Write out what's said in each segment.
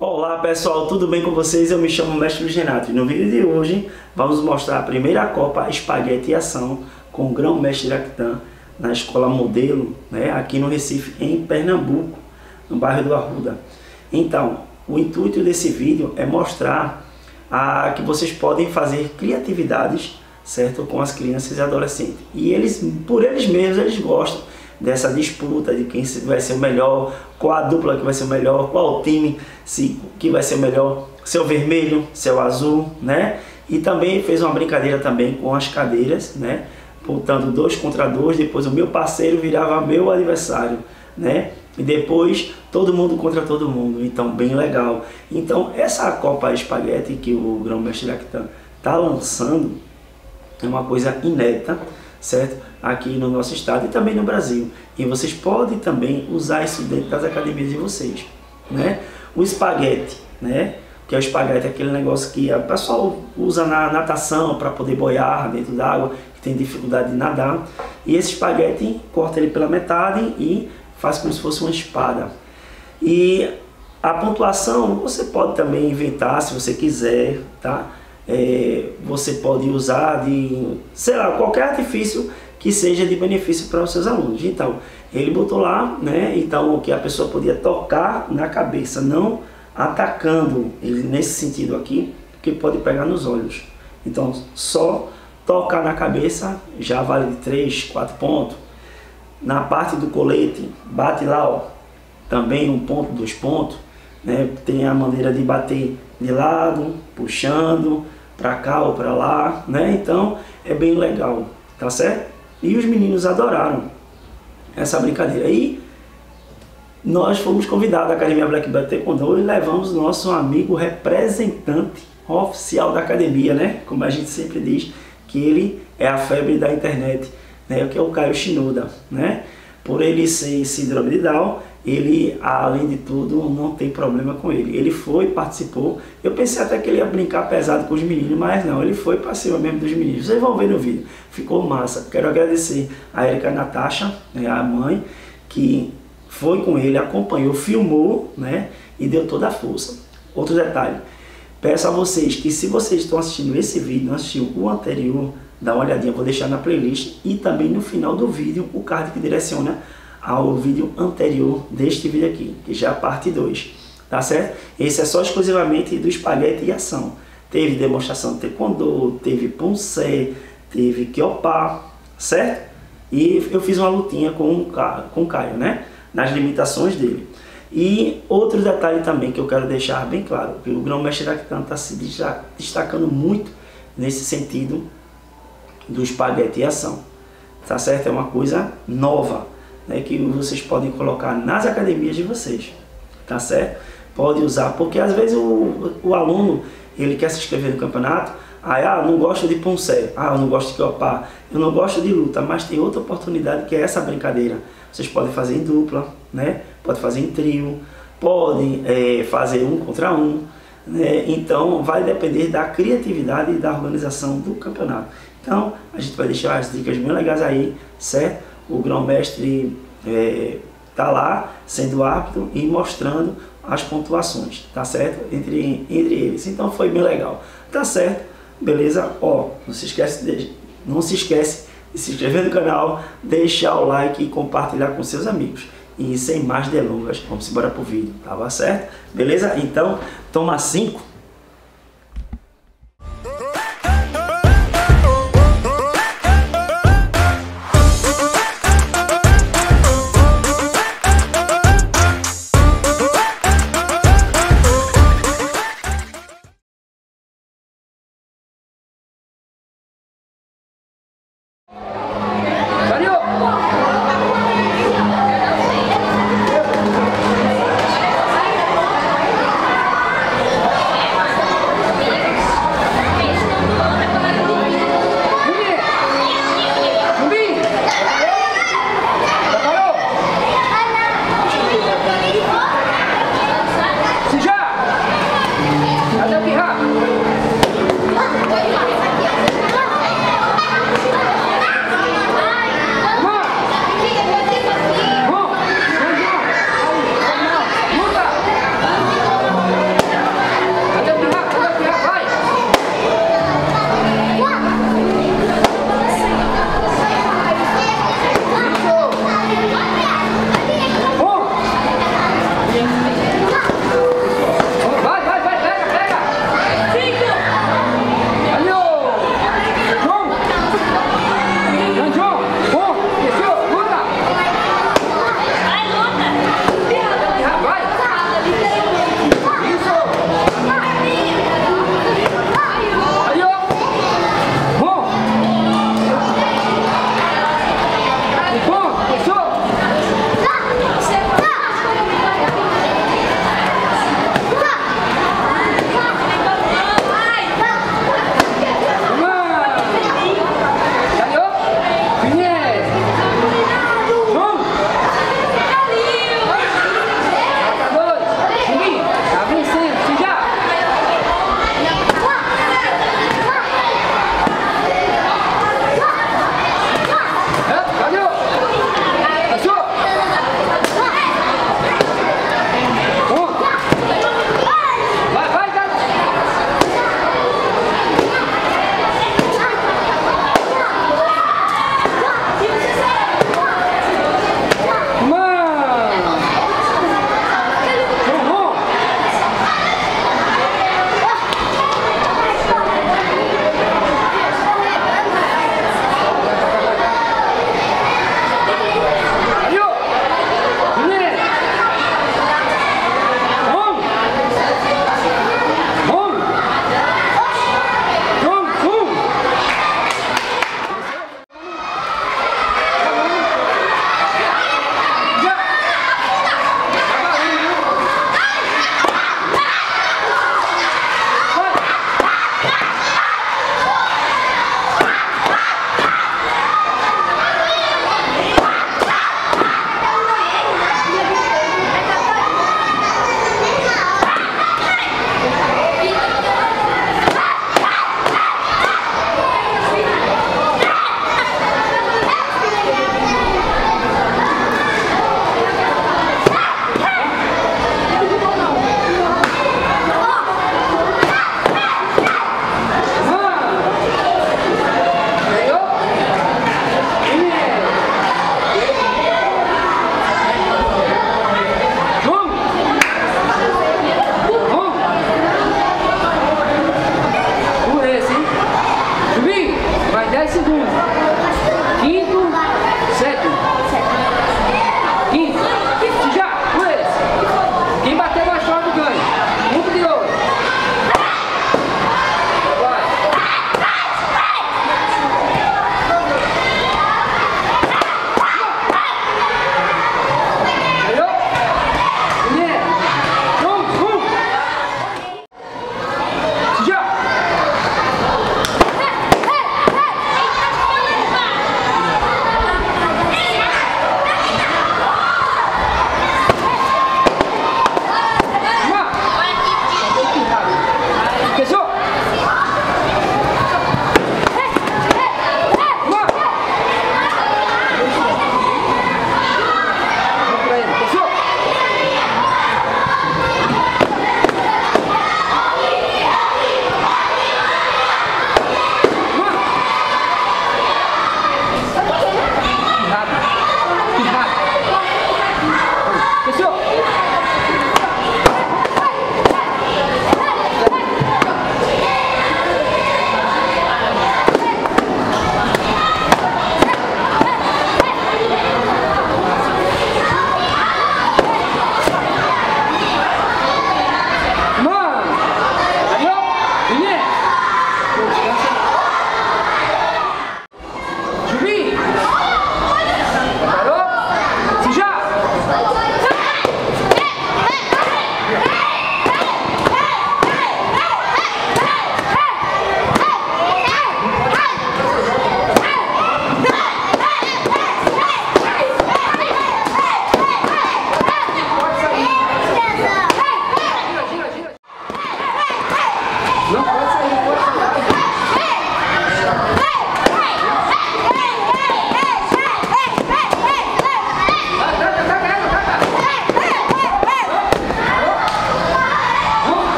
Olá pessoal, tudo bem com vocês? Eu me chamo Mestre Luiz Renato e no vídeo de hoje vamos mostrar a primeira Copa Espaguete em Ação com o grão-mestre Iraquitã na Escola Modelo, aqui no Recife, em Pernambuco, no bairro do Arruda. Então, o intuito desse vídeo é mostrar que vocês podem fazer criatividades, certo, com as crianças e adolescentes. E eles, por eles mesmos, eles gostam dessa disputa de quem vai ser o melhor, qual a dupla que vai ser o melhor, qual o time que vai ser o melhor, se é o vermelho, se é o azul, E também fez uma brincadeira também com as cadeiras, botando 2 contra 2, depois o meu parceiro virava meu adversário, E depois todo mundo contra todo mundo, então bem legal. Então essa Copa Espaguete que o grão-mestre Iraquitã está lançando é uma coisa inédita, certo? Aqui no nosso estado e também no Brasil. E vocês podem também usar isso dentro das academias de vocês, O espaguete, que é o espaguete, aquele negócio que o pessoal usa na natação para poder boiar dentro d'água, que tem dificuldade de nadar. E esse espaguete, corta ele pela metade e faz como se fosse uma espada. E a pontuação você pode também inventar se você quiser, tá? Você pode usar de, sei lá, qualquer artifício que seja de benefício para os seus alunos. Então, ele botou lá, então que a pessoa podia tocar na cabeça, não atacando ele nesse sentido aqui, que pode pegar nos olhos. Então, só tocar na cabeça já vale 3, 4 pontos. Na parte do colete, bate lá, ó, também 1 ponto, 2 pontos, Tem a maneira de bater de lado, puxando para cá ou para lá, Então, é bem legal, tá certo? E os meninos adoraram essa brincadeira. E nós fomos convidados da Academia Black Belt Taekwondo e levamos nosso amigo representante oficial da academia, Como a gente sempre diz, que ele é a febre da internet, Que é o Caio Shinoda, Por ele ser síndrome de Down, ele, além de tudo, não tem problema com ele. Ele participou. Eu pensei até que ele ia brincar pesado com os meninos, mas não, ele foi para cima mesmo dos meninos. Vocês vão ver no vídeo. Ficou massa. Quero agradecer a Erika Natasha, a mãe, que foi com ele, acompanhou, filmou, E deu toda a força. Outro detalhe. Peço a vocês que, se vocês estão assistindo esse vídeo, não assistiu o anterior, dá uma olhadinha, vou deixar na playlist. E também no final do vídeo, o card que direciona ao vídeo anterior deste vídeo aqui, que já é a parte 2, tá certo? Esse é só exclusivamente do espaguete e ação. Teve demonstração de taekwondo, teve poncé, teve kyopá, certo? E eu fiz uma lutinha com o Caio, Nas limitações dele. E outro detalhe também que eu quero deixar bem claro, que o grão-mestre Iraquitã está se destacando muito nesse sentido do espaguete e ação, tá certo? É uma coisa nova, que vocês podem colocar nas academias de vocês, tá certo? Pode usar, porque às vezes o aluno, ele quer se inscrever no campeonato, não gosto de poncé, eu não gosto de kyopá, eu não gosto de luta, mas tem outra oportunidade que é essa brincadeira. Vocês podem fazer em dupla, Pode fazer em trio, podem fazer 1 contra 1, Então vai depender da criatividade e da organização do campeonato. Então a gente vai deixar as dicas bem legais aí, certo? O grão-mestre está lá sendo árbitro e mostrando as pontuações, tá certo? Entre eles. Então foi bem legal, tá certo? Beleza? Não se esquece de se inscrever no canal, deixar o like e compartilhar com seus amigos. E sem mais delongas, vamos embora pro vídeo, tá certo? Beleza? Então, toma 5.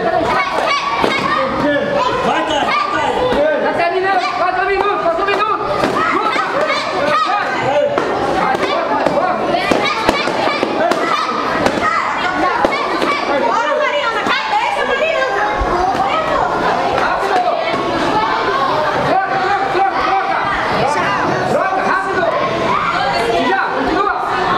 Vai, Caio, vai, Tá terminando, 4 minutos, 4 minutos. Bora, Mariana, cabeça, Mariana! Troca, rápido! Já, continua!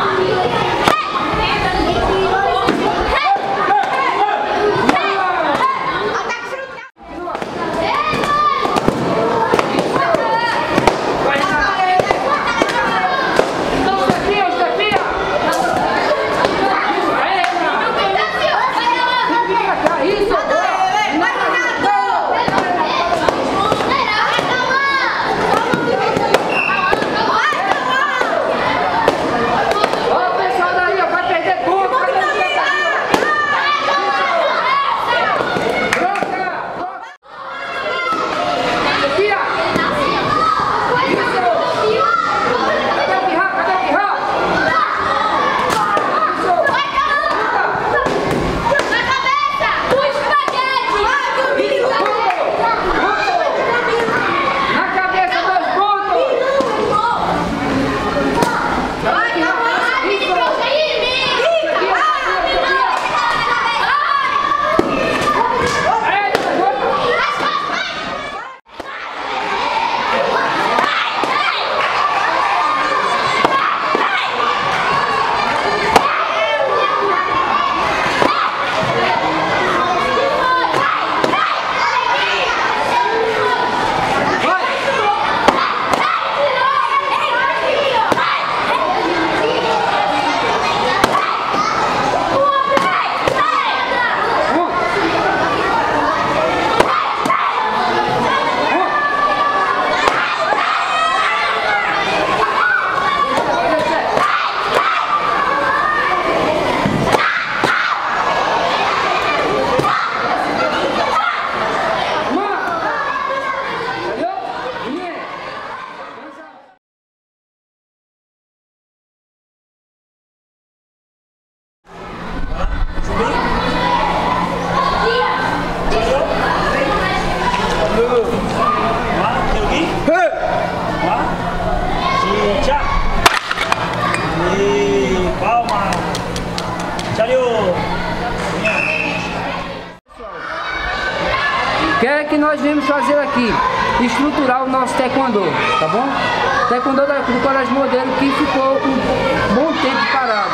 O que é que nós viemos fazer aqui? Estruturar o nosso taekwondo, tá bom? Taekwondo do Colégio Modelo que ficou um bom tempo parado.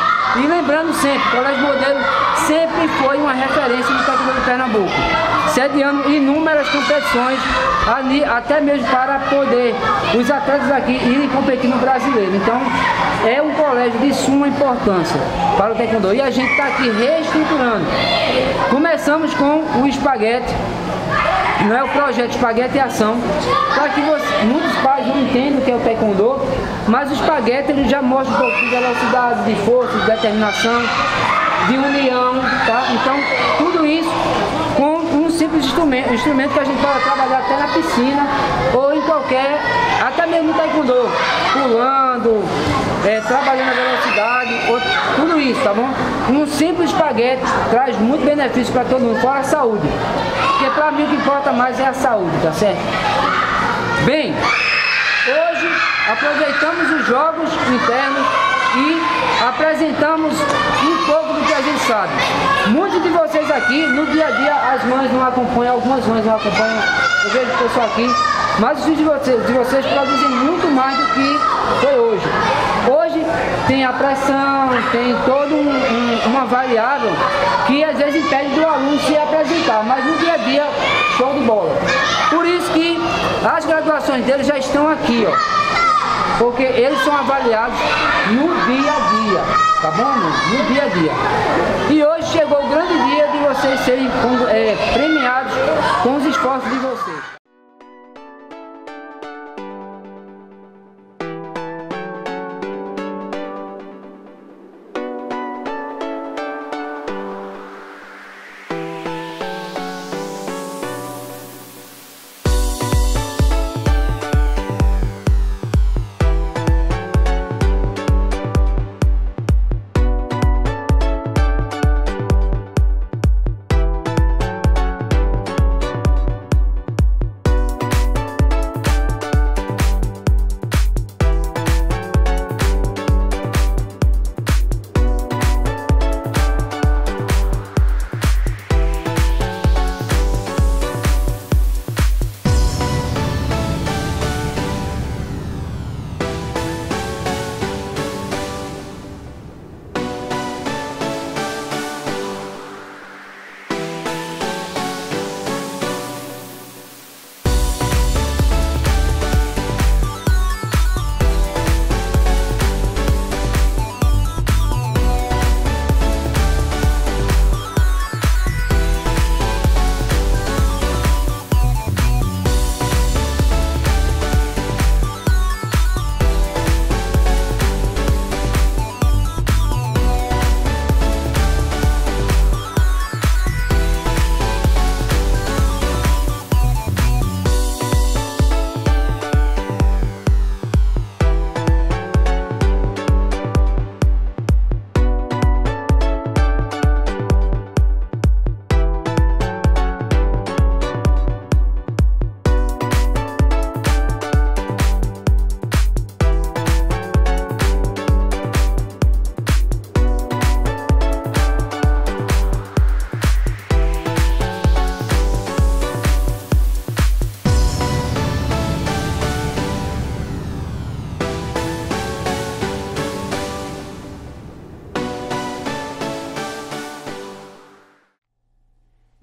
E lembrando sempre, o Colégio Modelo sempre foi uma referência no taekwondo de Pernambuco, sediando inúmeras competições, ali, até mesmo para poder os atletas aqui irem competir no brasileiro. Então, é um colégio de suma importância para o taekwondo. E a gente está aqui reestruturando. Começamos com o espaguete, não é o projeto Espaguete e Ação, para que muitos pais não entendem o que é o taekwondo, mas o espaguete ele já mostra um pouco de velocidade, de força, de determinação, de união, tá? Então, tudo isso com um simples instrumento que a gente pode trabalhar até na piscina ou em qualquer, até mesmo no taekwondo, pulando, trabalhando a velocidade, tudo isso, tá bom? Um simples espaguete traz muito benefício para todo mundo, fora a saúde. Porque para mim o que importa mais é a saúde, tá certo? Bem, hoje aproveitamos os jogos internos e apresentamos um pouco do que a gente sabe. Muitos de vocês aqui, no dia a dia, as mães não acompanham, algumas mães não acompanham, eu vejo o pessoal aqui, mas os vídeos de vocês produzem muito mais do que foi hoje. Hoje tem a pressão, tem todo uma variável que às vezes impede do aluno se apresentar, mas no dia a dia, show de bola. Por isso que as graduações deles já estão aqui, ó, porque eles são avaliados no dia a dia, tá bom, amigo? No dia a dia. E hoje chegou o grande dia de vocês serem premiados com os esforços de vocês.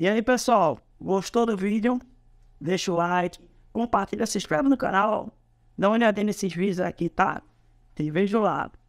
E aí, pessoal, gostou do vídeo? Deixa o like, compartilha, se inscreve no canal, dá uma olhadinha nesses vídeos aqui, tá? Te vejo lá.